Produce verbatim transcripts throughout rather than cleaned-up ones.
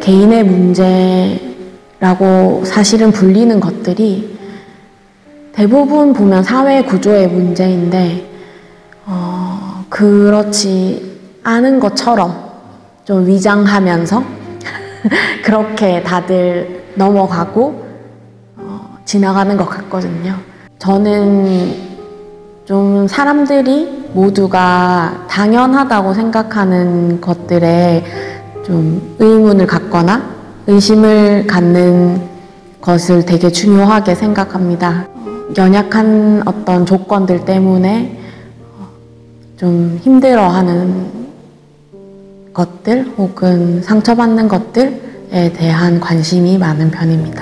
개인의 문제라고 사실은 불리는 것들이 대부분 보면 사회 구조의 문제인데 어, 그렇지 않은 것처럼 좀 위장하면서 그렇게 다들 넘어가고 어, 지나가는 것 같거든요. 저는 좀 사람들이 모두가 당연하다고 생각하는 것들에 좀 의문을 갖거나 의심을 갖는 것을 되게 중요하게 생각합니다. 연약한 어떤 조건들 때문에 좀 힘들어하는 것들 혹은 상처받는 것들에 대한 관심이 많은 편입니다.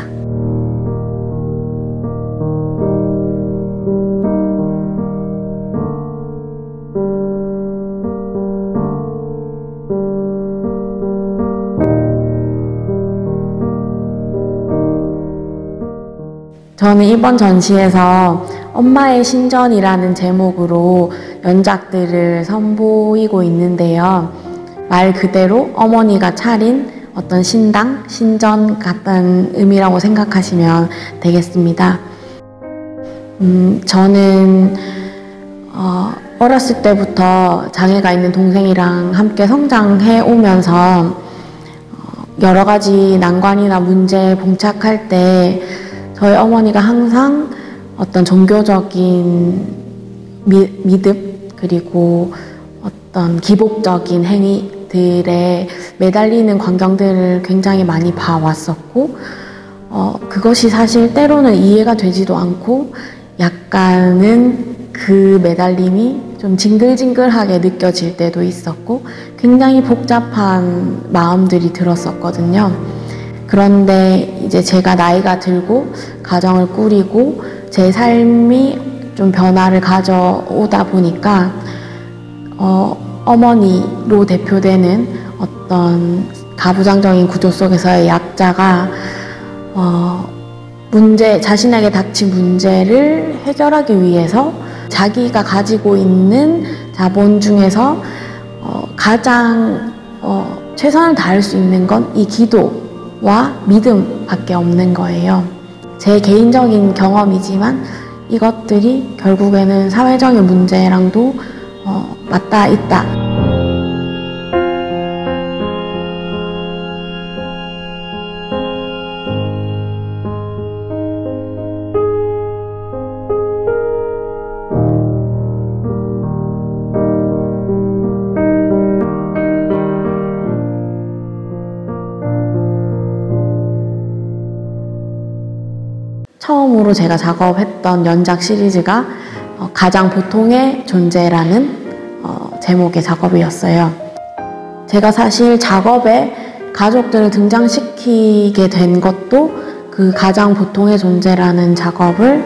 저는 이번 전시에서 엄마의 신전이라는 제목으로 연작들을 선보이고 있는데요. 말 그대로 어머니가 차린 어떤 신당, 신전 같은 의미라고 생각하시면 되겠습니다. 음, 저는 어, 어렸을 때부터 장애가 있는 동생이랑 함께 성장해 오면서 어, 여러 가지 난관이나 문제에 봉착할 때 저희 어머니가 항상 어떤 종교적인 미, 믿음 그리고 어떤 기복적인 행위들에 매달리는 광경들을 굉장히 많이 봐왔었고 어, 그것이 사실 때로는 이해가 되지도 않고 약간은 그 매달림이 좀 징글징글하게 느껴질 때도 있었고 굉장히 복잡한 마음들이 들었었거든요. 그런데 이제 제가 나이가 들고 가정을 꾸리고 제 삶이 좀 변화를 가져오다 보니까 어, 어머니로 대표되는 어떤 가부장적인 구조 속에서의 약자가 어, 문제, 자신에게 닥친 문제를 해결하기 위해서 자기가 가지고 있는 자본 중에서 어, 가장 어, 최선을 다할 수 있는 건 이 기도 와 믿음밖에 없는 거예요. 제 개인적인 경험이지만 이것들이 결국에는 사회적인 문제랑도 어, 맞닿아 있다. 처음으로 제가 작업했던 연작 시리즈가 어, 가장 보통의 존재라는 어, 제목의 작업이었어요. 제가 사실 작업에 가족들을 등장시키게 된 것도 그 가장 보통의 존재라는 작업을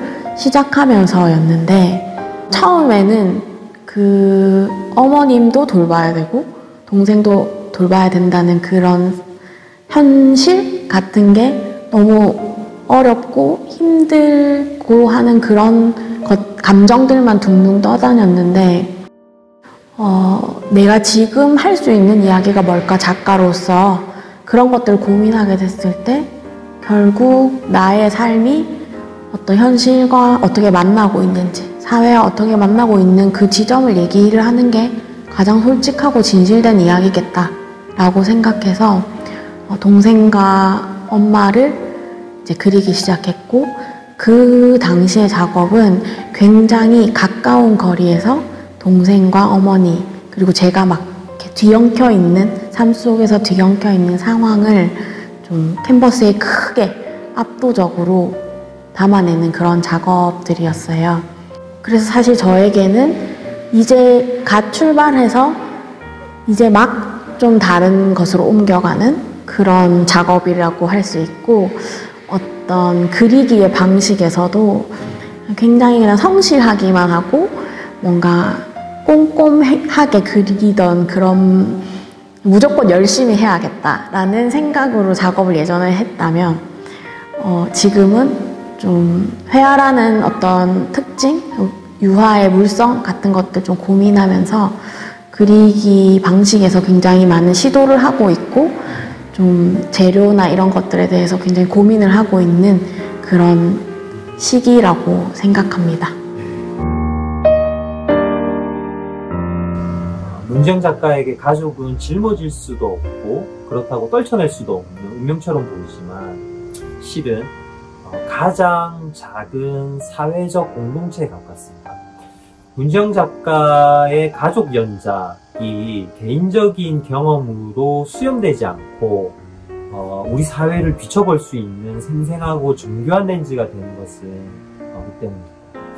시작하면서였는데 처음에는 그 어머님도 돌봐야 되고 동생도 돌봐야 된다는 그런 현실 같은 게 너무 어렵고 힘들고 하는 그런 것, 감정들만 둥둥 떠다녔는데 어, 내가 지금 할 수 있는 이야기가 뭘까 작가로서 그런 것들을 고민하게 됐을 때 결국 나의 삶이 어떤 현실과 어떻게 만나고 있는지 사회와 어떻게 만나고 있는 그 지점을 얘기를 하는 게 가장 솔직하고 진실된 이야기겠다 라고 생각해서 어, 동생과 엄마를 이제 그리기 시작했고 그 당시의 작업은 굉장히 가까운 거리에서 동생과 어머니 그리고 제가 막 이렇게 뒤엉켜 있는 삶 속에서 뒤엉켜 있는 상황을 좀 캔버스에 크게 압도적으로 담아내는 그런 작업들이었어요. 그래서 사실 저에게는 이제 갓 출발해서 이제 막 좀 다른 것으로 옮겨가는 그런 작업이라고 할 수 있고 어떤 그리기의 방식에서도 굉장히 그냥 성실하기만 하고 뭔가 꼼꼼하게 그리던 그런 무조건 열심히 해야겠다라는 생각으로 작업을 예전에 했다면 어, 지금은 좀 회화라는 어떤 특징, 유화의 물성 같은 것들 좀 고민하면서 그리기 방식에서 굉장히 많은 시도를 하고 있고 좀 좀 재료나 이런 것들에 대해서 굉장히 고민을 하고 있는 그런 시기라고 생각합니다. 문지영 작가에게 가족은 짊어질 수도 없고 그렇다고 떨쳐낼 수도 없는 운명처럼 보이지만 실은 가장 작은 사회적 공동체에 가깝습니다. 문지영 작가의 가족 연작이 개인적인 경험으로 수렴되지 않고 어, 우리 사회를 비춰볼 수 있는 생생하고 정교한 렌즈가 되는 것은 어, 그 때문입니다.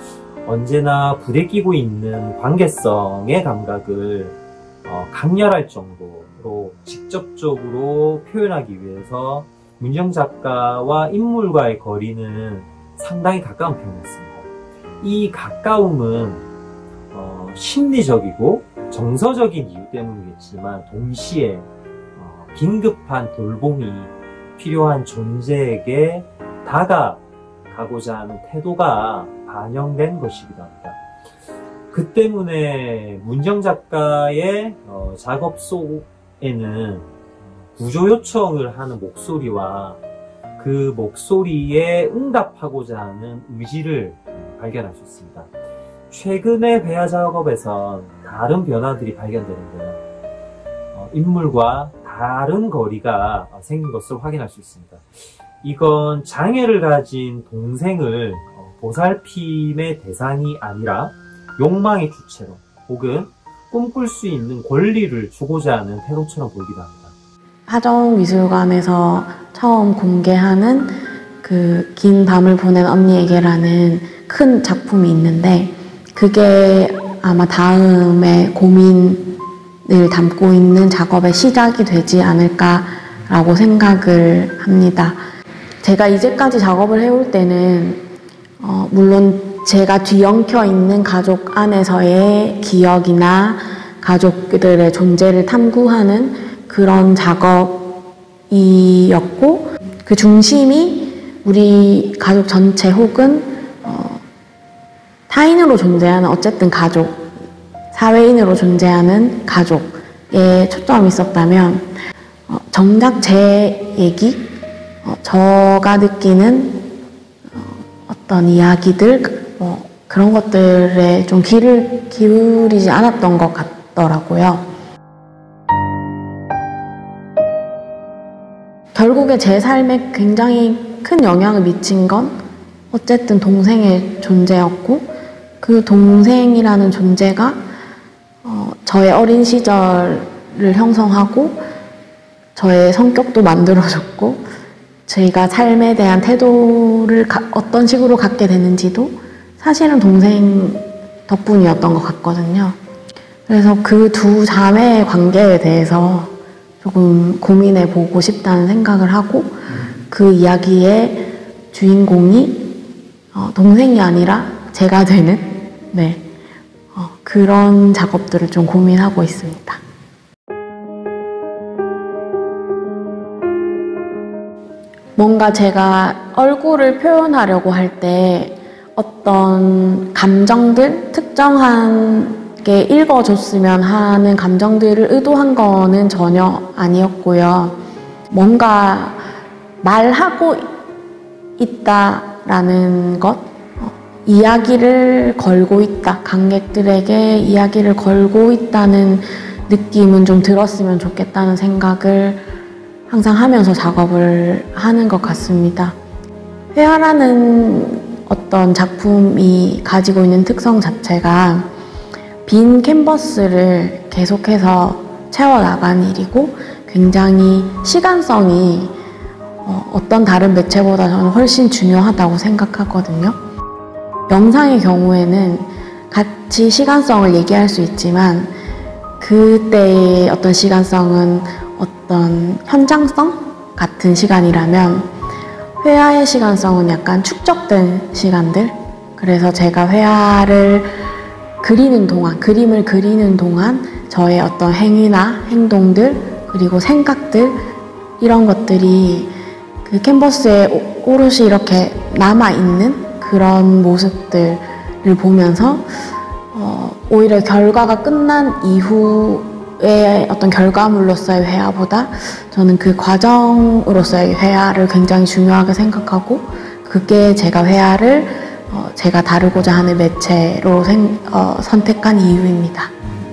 언제나 부대끼고 있는 관계성의 감각을 어, 강렬할 정도로 직접적으로 표현하기 위해서 문지영 작가와 인물과의 거리는 상당히 가까운 편이었습니다. 이 가까움은 어, 심리적이고 정서적인 이유 때문이겠지만 동시에 어, 긴급한 돌봄이 필요한 존재에게 다가가고자 하는 태도가 반영된 것이기도 합니다. 그 때문에 문지영 작가의 어, 작업 속에는 구조 요청을 하는 목소리와 그 목소리에 응답하고자 하는 의지를 발견할 수 있습니다. 최근의 회화 작업에선 다른 변화들이 발견되는데요. 어, 인물과 다른 거리가 생긴 것을 확인할 수 있습니다. 이건 장애를 가진 동생을 어, 보살핌의 대상이 아니라 욕망의 주체로 혹은 꿈꿀 수 있는 권리를 주고자 하는 태도처럼 보이기도 합니다. 하정미술관에서 처음 공개하는 그 긴 밤을 보낸 언니에게라는 큰 작품이 있는데 그게 아마 다음에 고민을 담고 있는 작업의 시작이 되지 않을까라고 생각을 합니다. 제가 이제까지 작업을 해올 때는 어, 물론 제가 뒤엉켜 있는 가족 안에서의 기억이나 가족들의 존재를 탐구하는 그런 작업이었고 그 중심이 우리 가족 전체 혹은 어, 타인으로 존재하는 어쨌든 가족, 사회인으로 존재하는 가족에 초점이 있었다면 어, 정작 제 얘기, 어, 저가 느끼는 어, 어떤 이야기들 뭐 그런 것들에 좀 귀를 기울이지 않았던 것 같더라고요. 결국에 제 삶에 굉장히 큰 영향을 미친 건 어쨌든 동생의 존재였고 그 동생이라는 존재가 어, 저의 어린 시절을 형성하고 저의 성격도 만들어줬고 제가 삶에 대한 태도를 가, 어떤 식으로 갖게 되는지도 사실은 동생 덕분이었던 것 같거든요. 그래서 그 두 자매의 관계에 대해서 조금 고민해 보고 싶다는 생각을 하고 그 이야기의 주인공이 어, 동생이 아니라 제가 되는 네, 어, 그런 작업들을 좀 고민하고 있습니다. 뭔가 제가 얼굴을 표현하려고 할 때 어떤 감정들, 특정한 게 읽어줬으면 하는 감정들을 의도한 거는 전혀 아니었고요. 뭔가 말하고 있다라는 것, 어, 이야기를 걸고 있다, 관객들에게 이야기를 걸고 있다는 느낌은 좀 들었으면 좋겠다는 생각을 항상 하면서 작업을 하는 것 같습니다. 회화라는 어떤 작품이 가지고 있는 특성 자체가 빈 캔버스를 계속해서 채워나가는 일이고 굉장히 시간성이 어, 어떤 다른 매체보다 저는 훨씬 중요하다고 생각하거든요. 영상의 경우에는 같이 시간성을 얘기할 수 있지만 그때의 어떤 시간성은 어떤 현장성 같은 시간이라면 회화의 시간성은 약간 축적된 시간들, 그래서 제가 회화를 그리는 동안, 그림을 그리는 동안 저의 어떤 행위나 행동들 그리고 생각들 이런 것들이 그 캔버스에 오롯이 이렇게 남아있는 그런 모습들을 보면서 어, 오히려 결과가 끝난 이후의 작업의 어떤 결과물로서의 회화보다 저는 그 과정으로서의 회화를 굉장히 중요하게 생각하고 그게 제가 회화를 어, 제가 다루고자 하는 매체로 생, 어, 선택한 이유입니다.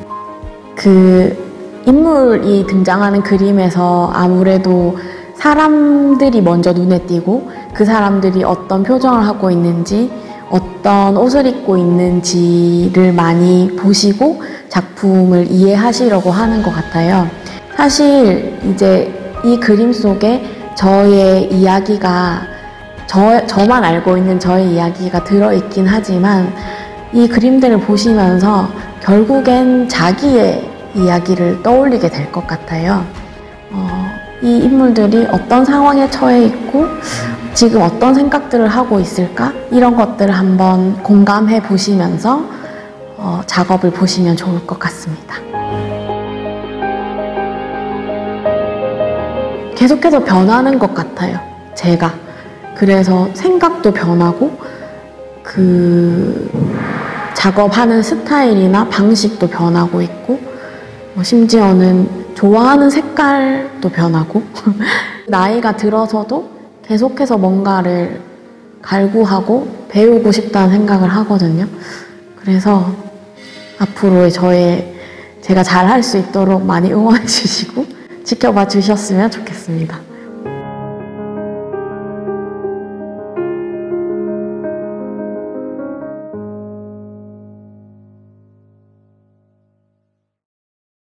그 인물이 등장하는 그림에서 아무래도 사람들이 먼저 눈에 띄고 그 사람들이 어떤 표정을 하고 있는지 어떤 옷을 입고 있는지를 많이 보시고 작품을 이해하시려고 하는 것 같아요. 사실 이제 이 그림 속에 저의 이야기가 저, 저만 알고 있는 저의 이야기가 들어있긴 하지만 이 그림들을 보시면서 결국엔 자기의 이야기를 떠올리게 될 것 같아요. 어, 이 인물들이 어떤 상황에 처해 있고 지금 어떤 생각들을 하고 있을까? 이런 것들을 한번 공감해 보시면서 어, 작업을 보시면 좋을 것 같습니다. 계속해서 변하는 것 같아요, 제가. 그래서 생각도 변하고 그 작업하는 스타일이나 방식도 변하고 있고 뭐 심지어는 좋아하는 색깔도 변하고 나이가 들어서도 계속해서 뭔가를 갈구하고 배우고 싶다는 생각을 하거든요. 그래서 앞으로의 저의 제가 잘할 수 있도록 많이 응원해 주시고 지켜봐 주셨으면 좋겠습니다.